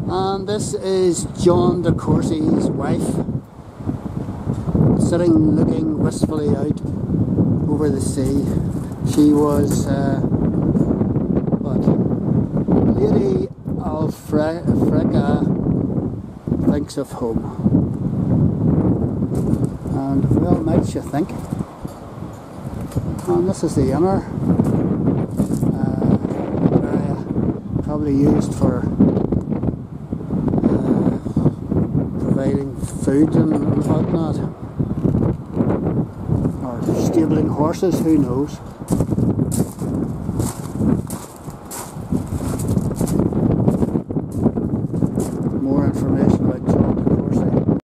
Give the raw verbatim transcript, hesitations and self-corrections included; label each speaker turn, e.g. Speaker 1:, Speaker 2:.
Speaker 1: And this is John de Courcy's wife, sitting looking wistfully out over the sea. She was uh, what? Lady Affreca thinks of home, and well might you think. And this is the inner, uh, area, probably used for uh, providing food and whatnot, or stabling horses, who knows.